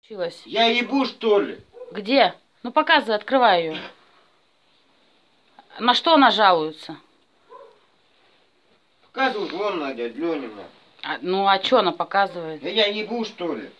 Случилось? Я ебу, что ли? Где? Ну показывай, открывай ее. На что она жалуется? Показывают вон на дядь Ленина. Ну а что она показывает? Да я ебу, что ли?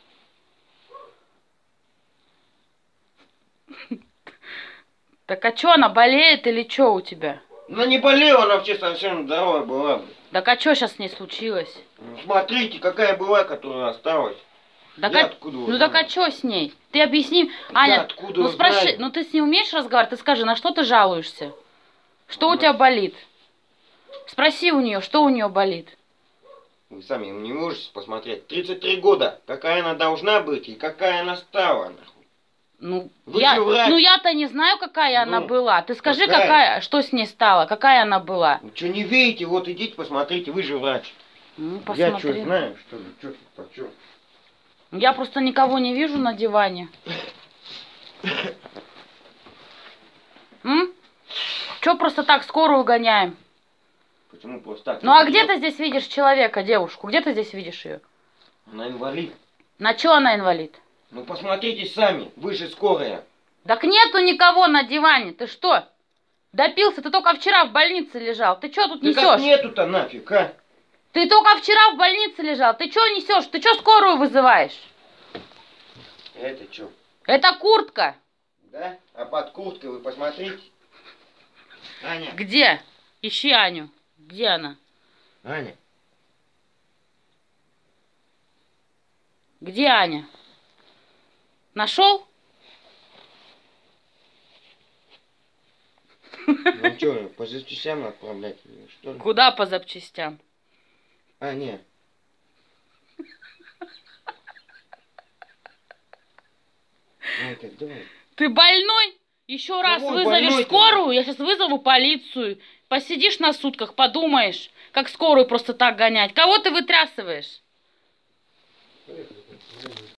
Так а что, она болеет или что у тебя? Она не болела, она вообще совсем здоровая была. Так а что сейчас с ней случилось? Ну, смотрите, какая была, которая осталась. Так Я а... откуда Ну так а что с ней? Ты объясни. Аня, откуда ну спрашивай, знаю? ну ты с ней умеешь разговаривать? Ты скажи, на что ты жалуешься? Что у тебя болит? Спроси у нее, что у нее болит. Вы сами не можете посмотреть. 33 года. Какая она должна быть и какая она стала, нахуй. Ну, Вы же врач. ну я-то не знаю, какая она была. Ты скажи, какая, что с ней стало, какая она была. Вы что, не видите? Вот идите, посмотрите, вы же врач. Ну, посмотри. Я что, знаю, что ли? Что тут, почем? Я просто никого не вижу на диване. Че просто так скорую гоняем? Почему просто так? Ну а где ты здесь видишь человека, девушку? Где ты здесь видишь ее? Она инвалид. На что она инвалид? Ну посмотрите сами, вы же скорая. Так нету никого на диване, ты что? Допился, ты только вчера в больнице лежал. Ты что тут Да несешь? как нету-то нафиг, а? Ты только вчера в больнице лежал. Ты что несешь? Ты что скорую вызываешь? Это что? Это куртка. Да? А под курткой вы посмотрите. Аня. Где? Ищи Аню. Где она? Аня. Где Аня? Нашел? Ну что, по запчастям отправлять или что ли? Куда по запчастям? А, нет. Ну, так, давай. Ты больной? Еще раз Кого вызовешь больной-то? скорую, я сейчас вызову полицию. Посидишь на сутках, подумаешь, как скорую просто так гонять. Кого ты вытрясываешь?